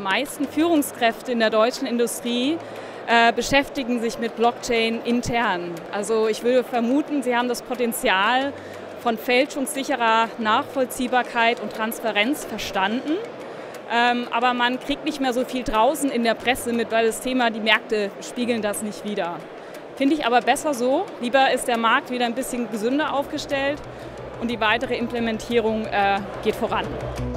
meisten Führungskräfte in der deutschen Industrie beschäftigen sich mit Blockchain intern. Also ich würde vermuten, sie haben das Potenzial von fälschungssicherer Nachvollziehbarkeit und Transparenz verstanden. Aber man kriegt nicht mehr so viel draußen in der Presse mit, weil das Thema, die Märkte spiegeln das nicht wider. Finde ich aber besser so. Lieber ist der Markt wieder ein bisschen gesünder aufgestellt und die weitere Implementierung geht voran.